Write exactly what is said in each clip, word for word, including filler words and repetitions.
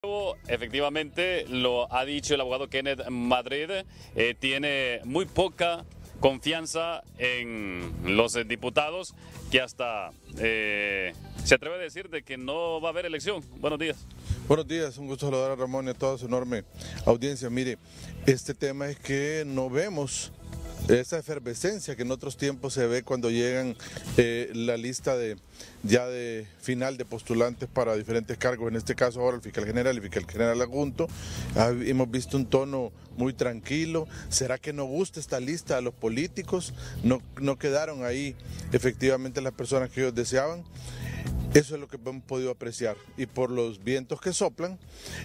Efectivamente, lo ha dicho el abogado Kenneth Madrid, eh, tiene muy poca confianza en los eh, diputados, que hasta eh, se atreve a decir de que no va a haber elección. Buenos días. Buenos días, un gusto saludar a Ramón y a toda su enorme audiencia. Mire, este tema es que no vemos esa efervescencia que en otros tiempos se ve cuando llegan eh, la lista de ya de final de postulantes para diferentes cargos, en este caso ahora el fiscal general y el fiscal general adjunto. Ah, hemos visto un tono muy tranquilo. ¿Será que no gusta esta lista a los políticos? ¿No, no quedaron ahí efectivamente las personas que ellos deseaban? Eso es lo que hemos podido apreciar, y por los vientos que soplan,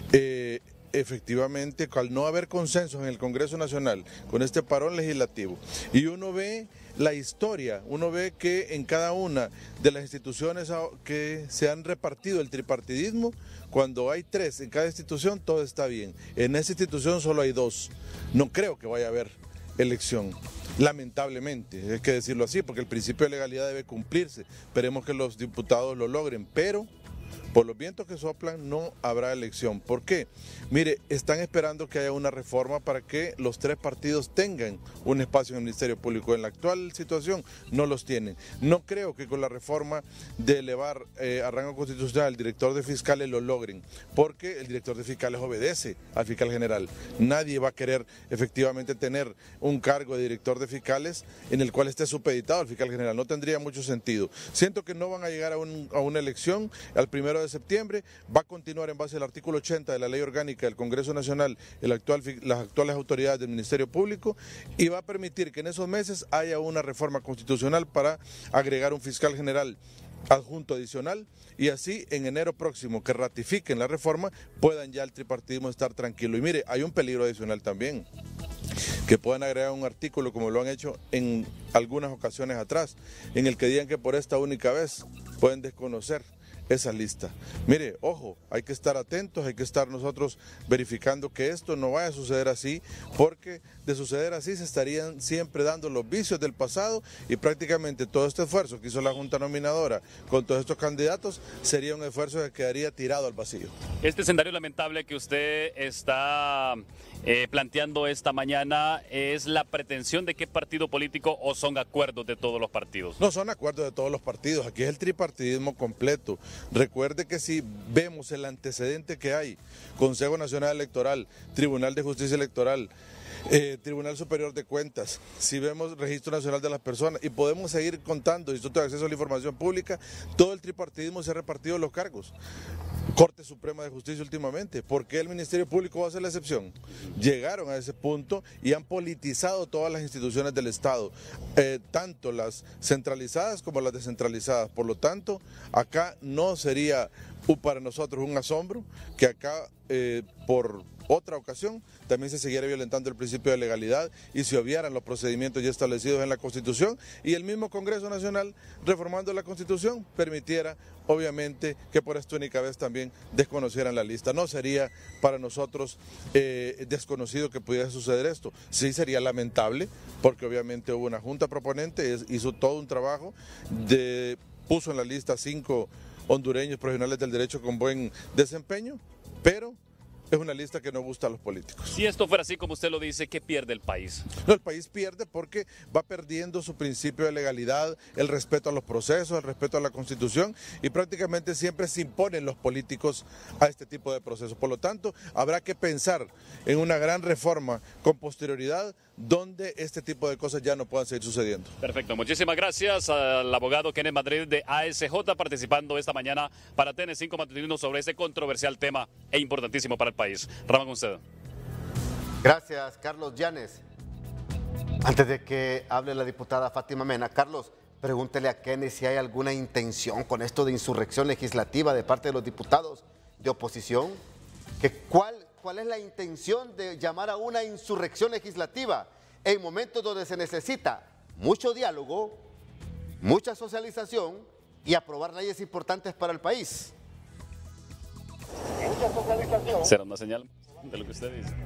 eh, efectivamente, al no haber consenso en el Congreso Nacional con este parón legislativo, y uno ve la historia, uno ve que en cada una de las instituciones que se han repartido el tripartidismo, cuando hay tres en cada institución, todo está bien. En esa institución solo hay dos. No creo que vaya a haber elección. Lamentablemente, hay que decirlo así, porque el principio de legalidad debe cumplirse. Esperemos que los diputados lo logren, pero por los vientos que soplan no habrá elección. ¿Por qué? Mire, están esperando que haya una reforma para que los tres partidos tengan un espacio en el Ministerio Público. En la actual situación no los tienen. No creo que con la reforma de elevar eh, a rango constitucional al director de fiscales lo logren, porque el director de fiscales obedece al fiscal general. Nadie va a querer efectivamente tener un cargo de director de fiscales en el cual esté supeditado al fiscal general. No tendría mucho sentido. Siento que no van a llegar a, un, a una elección al primero de septiembre. Va a continuar en base al artículo ochenta de la Ley Orgánica del Congreso Nacional el actual, las actuales autoridades del Ministerio Público, y va a permitir que en esos meses haya una reforma constitucional para agregar un fiscal general adjunto adicional, y así en enero próximo que ratifiquen la reforma puedan ya el tripartidismo estar tranquilo. Y mire, hay un peligro adicional también, que puedan agregar un artículo como lo han hecho en algunas ocasiones atrás, en el que digan que por esta única vez pueden desconocer esa lista. Mire, ojo, hay que estar atentos, hay que estar nosotros verificando que esto no vaya a suceder así, porque de suceder así se estarían siempre dando los vicios del pasado, y prácticamente todo este esfuerzo que hizo la Junta Nominadora con todos estos candidatos sería un esfuerzo que quedaría tirado al vacío. Este escenario lamentable que usted está eh, planteando esta mañana, ¿es la pretensión de qué partido político o son acuerdos de todos los partidos? No, son acuerdos de todos los partidos. Aquí es el tripartidismo completo. Recuerde que si vemos el antecedente que hay, Consejo Nacional Electoral, Tribunal de Justicia Electoral, Eh, Tribunal Superior de Cuentas, si vemos Registro Nacional de las Personas, y podemos seguir contando, Instituto de Acceso a la Información Pública, todo el tripartidismo se ha repartido los cargos. Corte Suprema de Justicia últimamente, ¿por qué el Ministerio Público va a ser la excepción? Llegaron a ese punto y han politizado todas las instituciones del Estado, eh, tanto las centralizadas como las descentralizadas. Por lo tanto, acá no sería para nosotros un asombro que acá, eh, por otra ocasión, también se siguiera violentando el principio de legalidad y se obviaran los procedimientos ya establecidos en la Constitución, y el mismo Congreso Nacional, reformando la Constitución, permitiera obviamente que por esta única vez también desconocieran la lista. No sería para nosotros eh, desconocido que pudiera suceder esto. Sí sería lamentable, porque obviamente hubo una junta proponente, hizo todo un trabajo, de, puso en la lista cinco hondureños profesionales del derecho con buen desempeño, pero es una lista que no gusta a los políticos. Si esto fuera así como usted lo dice, ¿qué pierde el país? No, el país pierde porque va perdiendo su principio de legalidad, el respeto a los procesos, el respeto a la Constitución, y prácticamente siempre se imponen los políticos a este tipo de procesos. Por lo tanto, habrá que pensar en una gran reforma con posterioridad, donde este tipo de cosas ya no puedan seguir sucediendo. Perfecto, muchísimas gracias al abogado Kenneth Madrid de A S J, participando esta mañana para T N cinco Matutino sobre ese controversial tema e importantísimo para el país. Ramón, usted. Gracias, Carlos Llanes. Antes de que hable la diputada Fátima Mena, Carlos, pregúntele a Kenneth si hay alguna intención con esto de insurrección legislativa de parte de los diputados de oposición. Que cuál ¿Cuál es la intención de llamar a una insurrección legislativa en momentos donde se necesita mucho diálogo, mucha socialización y aprobar leyes importantes para el país? Mucha socialización. ¿Será una señal de lo que usted dice?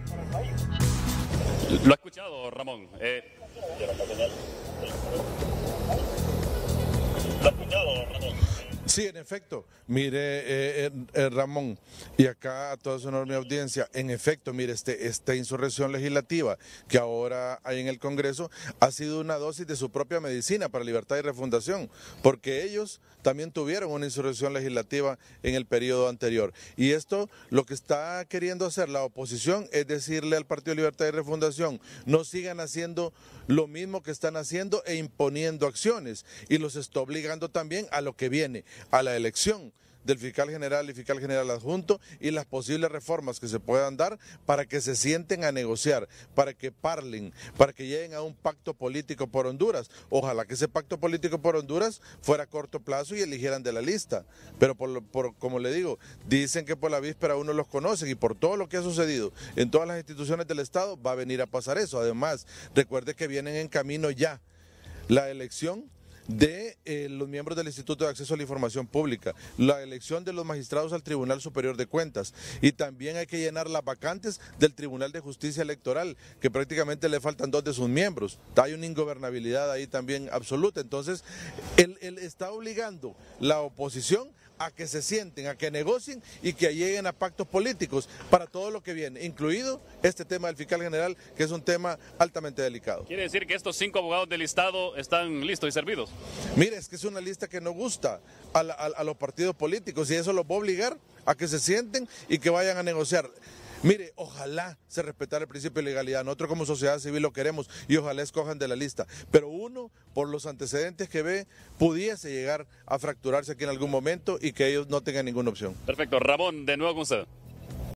¿Lo ha escuchado, Ramón? Eh... ¿Lo ha escuchado, Ramón? Sí, en efecto. Mire, eh, eh, Ramón, y acá a toda su enorme audiencia, en efecto, mire, este, esta insurrección legislativa que ahora hay en el Congreso ha sido una dosis de su propia medicina para Libertad y Refundación, porque ellos también tuvieron una insurrección legislativa en el periodo anterior. Y esto, lo que está queriendo hacer la oposición es decirle al Partido Libertad y Refundación, no sigan haciendo lo mismo que están haciendo e imponiendo acciones, y los está obligando también a lo que viene, a la elección del fiscal general y fiscal general adjunto y las posibles reformas que se puedan dar para que se sienten a negociar, para que parlen, para que lleguen a un pacto político por Honduras. Ojalá que ese pacto político por Honduras fuera a corto plazo y eligieran de la lista, pero por, lo- por como le digo, dicen que por la víspera uno los conoce y por todo lo que ha sucedido en todas las instituciones del Estado va a venir a pasar eso. Además, recuerde que vienen en camino ya la elección de eh, los miembros del Instituto de Acceso a la Información Pública, la elección de los magistrados al Tribunal Superior de Cuentas, y también hay que llenar las vacantes del Tribunal de Justicia Electoral, que prácticamente le faltan dos de sus miembros. Hay una ingobernabilidad ahí también absoluta. Entonces, él, él está obligando la oposición a que se sienten, a que negocien y que lleguen a pactos políticos para todo lo que viene, incluido este tema del fiscal general, que es un tema altamente delicado. Quiere decir que estos cinco abogados del listado están listos y servidos. Mire, es que es una lista que no gusta a, la- a- a los partidos políticos y eso los va a obligar a que se sienten y que vayan a negociar. Mire, ojalá se respetara el principio de legalidad. Nosotros como sociedad civil lo queremos y ojalá escojan de la lista. Pero uno, por los antecedentes que ve, pudiese llegar a fracturarse aquí en algún momento y que ellos no tengan ninguna opción. Perfecto. Ramón, de nuevo con usted.